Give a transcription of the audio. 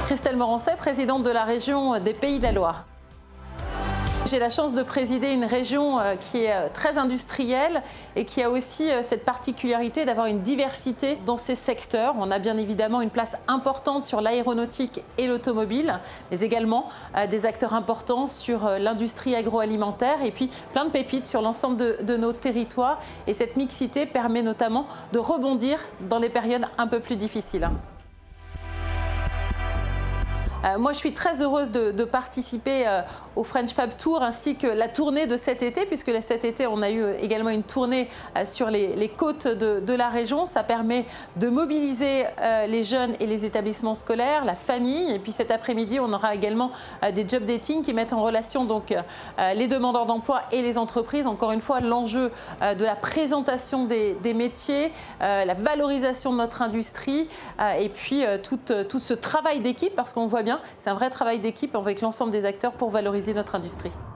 Christelle Morancet, présidente de la région des Pays de la Loire. J'ai la chance de présider une région qui est très industrielle et qui a aussi cette particularité d'avoir une diversité dans ses secteurs. On a bien évidemment une place importante sur l'aéronautique et l'automobile, mais également des acteurs importants sur l'industrie agroalimentaire et puis plein de pépites sur l'ensemble de nos territoires. Et cette mixité permet notamment de rebondir dans les périodes un peu plus difficiles. Moi, je suis très heureuse de participer au French Fab Tour ainsi que la tournée de cet été, puisque cet été, on a eu également une tournée sur les côtes de la région. Ça permet de mobiliser les jeunes et les établissements scolaires, la famille. Et puis cet après-midi, on aura également des job dating qui mettent en relation donc, les demandeurs d'emploi et les entreprises. Encore une fois, l'enjeu de la présentation des métiers, la valorisation de notre industrie et puis tout ce travail d'équipe, parce qu'on voit bien, c'est un vrai travail d'équipe avec l'ensemble des acteurs pour valoriser notre industrie.